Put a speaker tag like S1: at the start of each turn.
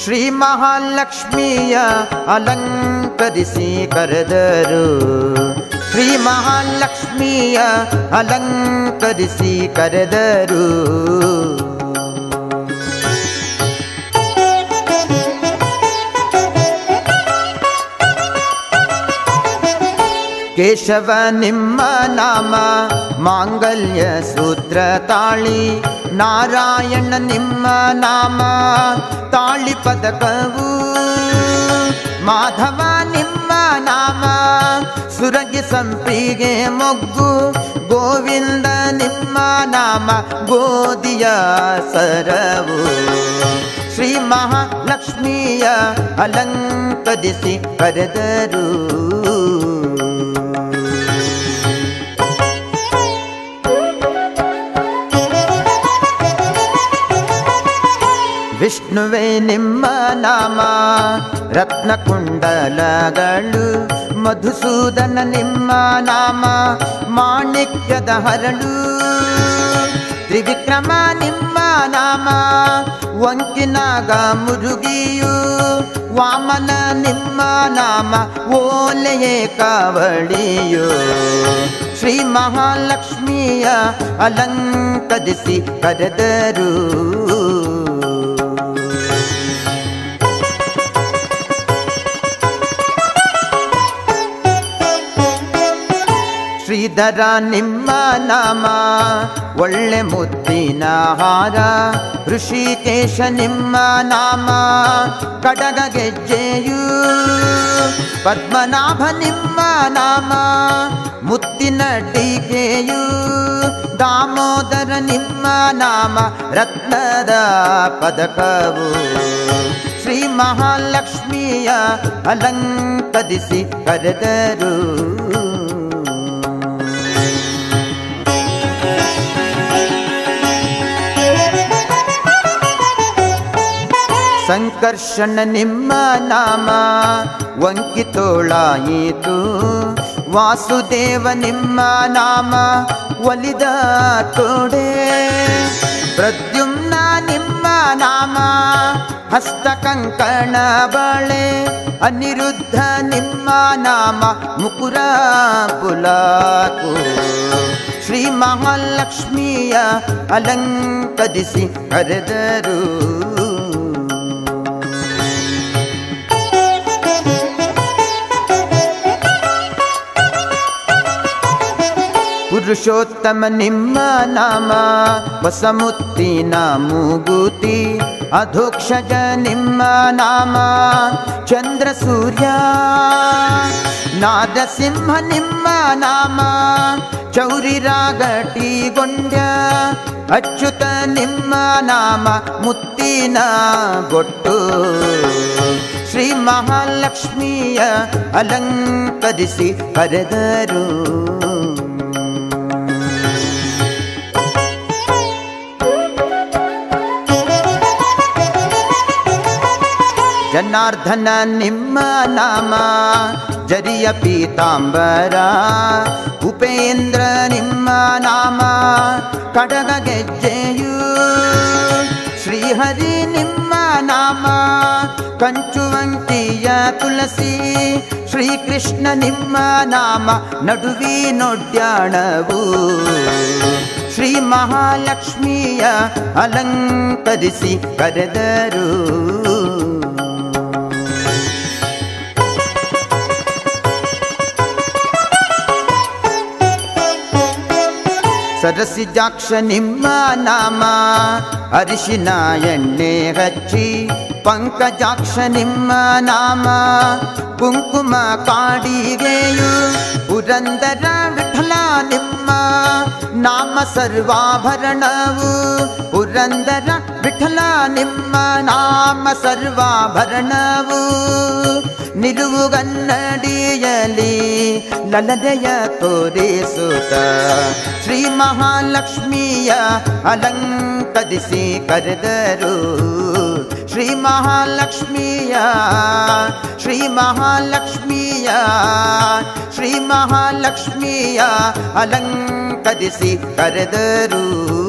S1: ಶ್ರೀ ಮಹಾಲಕ್ಷ್ಮಿಯ ಅಲಂಕರಿಸಿ ಕರೆದರು. ಶ್ರೀ ಮಹಾಲಕ್ಷ್ಮಿಯ ಅಲಂಕರಿಸಿ ಕರೆದರು. ಕೇಶವ ನಿಮ್ಮ ನಾಮ ಮಾಂಗಲ್ಯ ಸೂತ್ರ ತಾಳಿ, ನಾರಾಯಣ ನಿಮ್ಮ ನಾಮ ತಾಳಿ ಪದಕವು, ಮಾಧವ ನಿಮ್ಮ ನಾಮ ಸುರಗಿ ಸಂಪಿಗೆ ಮೊಗ್ಗು, ಗೋವಿಂದ ನಿಮ್ಮ ನಾಮ ಗೋಧಿಯ ಸರವು. ಶ್ರೀ ಮಹಾಲಕ್ಷ್ಮಿಯ ಅಲಂಕರಿಸಿ ಕರೆದರು. ವಿಷ್ಣುವೇ ನಿಮ್ಮ ನಾಮ ರತ್ನಕುಂಡಲಗಳು, ಮಧುಸೂದನ ನಿಮ್ಮ ನಾಮ ಮಾಣಿಕ್ಯದ ಹರಳು, ತ್ರಿವಿಕ್ರಮ ನಿಮ್ಮ ನಾಮ ವಂಕಿನಾಗ ಮುರುಗಿಯು, ವಾಮನ ನಿಮ್ಮ ನಾಮ ಓಲೆಯೇ ಕಾವಳಿಯು. ಶ್ರೀ ಮಹಾಲಕ್ಷ್ಮಿಯ ಅಲಂಕರಿಸಿ ಕರೆದರು. ಶ್ರೀಧರ ನಿಮ್ಮ ನಾಮ ಒಳ್ಳೆ ಮುತ್ತಿನ ಹಾರ, ಋಷಿಕೇಶ ನಿಮ್ಮ ನಾಮ ಕಡಗ ಗೆಜ್ಜೆಯು, ಪದ್ಮನಾಭ ನಿಮ್ಮ ನಾಮ ಮುತ್ತಿನ ಟೀಕೆಯು, ದಾಮೋದರ ನಿಮ್ಮ ನಾಮ ರತ್ನದ ಪದಕವು. ಶ್ರೀ ಮಹಾಲಕ್ಷ್ಮಿಯ ಅಲಂಕರಿಸಿ ಕರೆದರು. ಸಂಕರ್ಷಣ ನಿಮ್ಮ ನಾಮ ವಂಕಿತೋಳಾಯಿತು, ವಾಸುದೇವ ನಿಮ್ಮ ನಾಮ ಒಲಿದ ತೋಡೆ, ಪ್ರದ್ಯುಮ್ನ ನಿಮ್ಮ ನಾಮ ಹಸ್ತ ಕಂಕಣ ಬಳೆ, ಅನಿರುದ್ಧ ನಿಮ್ಮ ನಾಮ ಮುಕುರ ಪುಲಾಕು. ಶ್ರೀ ಮಹಾಲಕ್ಷ್ಮಿಯ ಅಲಂಕರಿಸಿ ಕರೆದರು. ಪುರುಷೋತ್ತಮ ನಿಮ್ಮ ನಾಮ ವಸಮುತ್ತಿನ ಮೂಗುತಿ, ಅಧೋಕ್ಷಜ ನಿಮ್ಮ ನಾಮ ಚಂದ್ರ ಸೂರ್ಯ, ನಾದಸಿಂಹ ನಿಮ್ಮ ನಾಮ ಚೌರಿ ರಾಗಟಿ ಗೊಂಡ್ಯ, ಅಚ್ಯುತ ನಿಮ್ಮ ನಾಮ ಮುತ್ತಿನ ಗೊಟ್ಟು. ಶ್ರೀ ಮಹಾಲಕ್ಷ್ಮಿಯ ಅಲಂಕರಿಸಿ ಕರೆದರು. ಜನಾರ್ದನ ನಿಮ್ಮ ನಾಮ ಜರಿಯ ಪೀತಾಂಬರ, ಉಪೇಂದ್ರ ನಿಮ್ಮ ನಾಮ ಕಡಗ ಗೆಜ್ಜೆಯು, ಶ್ರೀಹರಿ ನಿಮ್ಮ ನಾಮ ಕಂಚುವಂತಿಯ ತುಳಸಿ, ಶ್ರೀಕೃಷ್ಣ ನಿಮ್ಮ ನಾಮ ನಡುವಿನೊಡ್ಯಾಣವು. ಶ್ರೀ ಮಹಾಲಕ್ಷ್ಮಿಯ ಅಲಂಕರಿಸಿ ಕರೆದರು. ಸರಸಿಜಾಕ್ಷ ನಿಮ್ಮ ನಾಮ ಅರಿಶಿನ ಎಣ್ಣೆ ಹಚ್ಚಿ, ಪಂಕಜಾಕ್ಷ ನಿಮ್ಮ ನಾಮ ಕುಂಕುಮ ಕಾಡಿಗೆಯು, ಪುರಂದರ ವಿಠಲ ನಿಮ್ಮ ನಾಮ ಸರ್ವಾಭರಣವು, ಪುರಂದರ ವಿಠಲ ನಿಮ್ಮ ನಾಮ ಸರ್ವಾಭರಣವು. ನಿಲುವುಗನ್ನಡಿಯಲಿ ಲಲನೆಯ ತೋರಿಸುತ್ತ, ಶ್ರೀ ಮಹಾಲಕ್ಷ್ಮಿಯ ಅಲಂಕರಿಸಿ ಕರೆದರು. ಶ್ರೀ ಮಹಾಲಕ್ಷ್ಮಿಯ ಶ್ರೀ ಮಹಾಲಕ್ಷ್ಮಿಯ ಶ್ರೀ ಮಹಾಲಕ್ಷ್ಮಿಯ ಅಲಂಕರಿಸಿ ಕರೆದರು.